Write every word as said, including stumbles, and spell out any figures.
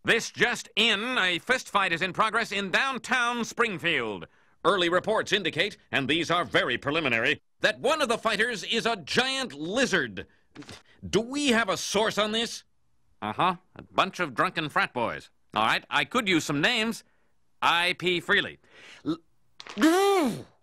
This just in, a fistfight is in progress in downtown Springfield. Early reports indicate, and these are very preliminary, that one of the fighters is a giant lizard. Do we have a source on this? Uh-huh. A bunch of drunken frat boys. All right, I could use some names. I P freely. L